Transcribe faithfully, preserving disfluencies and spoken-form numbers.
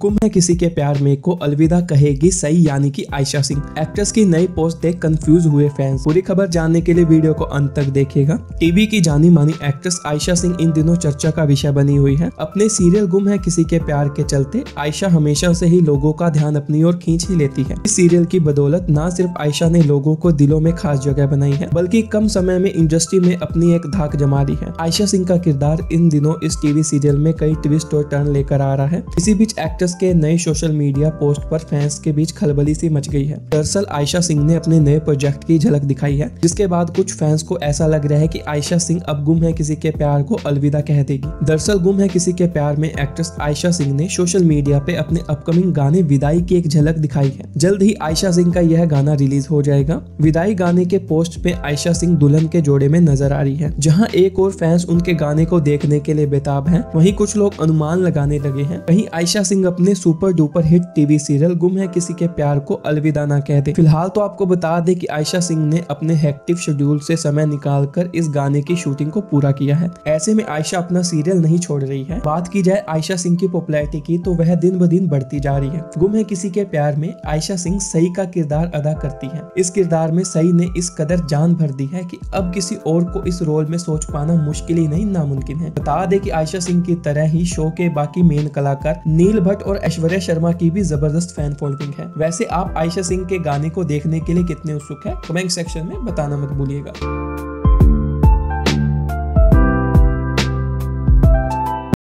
गुम है किसी के प्यार में को अलविदा कहेगी सही यानी कि आयशा सिंह। एक्ट्रेस की नई पोस्ट देख कंफ्यूज हुए फैंस। पूरी खबर जानने के लिए वीडियो को अंत तक देखिएगा। टीवी की जानी मानी एक्ट्रेस आयशा सिंह इन दिनों चर्चा का विषय बनी हुई है। अपने सीरियल गुम है किसी के प्यार के चलते आयशा हमेशा से ही लोगों का ध्यान अपनी ओर खींच ही लेती है। इस सीरियल की बदौलत न सिर्फ आयशा ने लोगों को दिलों में खास जगह बनाई है, बल्कि कम समय में इंडस्ट्री में अपनी एक धाक जमा ली है। आयशा सिंह का किरदार इन दिनों इस टीवी सीरियल में कई ट्विस्ट और टर्न लेकर आ रहा है। इसी बीच एक्ट्रेस के नए सोशल मीडिया पोस्ट पर फैंस के बीच खलबली सी मच गई है। दरअसल आयशा सिंह ने अपने नए प्रोजेक्ट की झलक दिखाई है, जिसके बाद कुछ फैंस को ऐसा लग रहा है कि आयशा सिंह अब गुम है किसी के प्यार को अलविदा कह देगी। दरअसल गुम है किसी के प्यार में एक्ट्रेस आयशा सिंह ने सोशल मीडिया पे अपने अपकमिंग गाने विदाई की एक झलक दिखाई है। जल्द ही आयशा सिंह का यह गाना रिलीज हो जाएगा। विदाई गाने के पोस्ट पे आयशा सिंह दुल्हन के जोड़े में नजर आ रही है। जहां एक और फैंस उनके गाने को देखने के लिए बेताब हैं, वहीं कुछ लोग अनुमान लगाने लगे हैं कहीं आयशा सिंह अपने super duper hit TV serial गुम है किसी के प्यार को अलविदा ना कह दे। फिलहाल तो आपको बता दें कि आयशा सिंह ने अपने हेक्टिव शेड्यूल से समय निकालकर इस गाने की शूटिंग को पूरा किया है। ऐसे में आयशा अपना सीरियल नहीं छोड़ रही है। बात की जाए आयशा सिंह की पॉपुलैरिटी की तो वह दिन ब दिन बढ़ती जा रही है। गुम है किसी के प्यार में आयशा सिंह सई का किरदार अदा करती है। इस किरदार में सई ने इस कदर जान भर दी है कि अब किसी और को इस रोल में सोच पाना मुश्किल ही नहीं नामुमकिन है। बता दें कि आयशा सिंह की तरह ही शो के बाकी मेन कलाकार नील भट्ट और ऐश्वर्या शर्मा की भी जबरदस्त फैन फॉलोइंग है। वैसे आप आयशा सिंह के गाने को देखने के लिए कितने उत्सुक है, कमेंट सेक्शन में बताना मत भूलिएगा।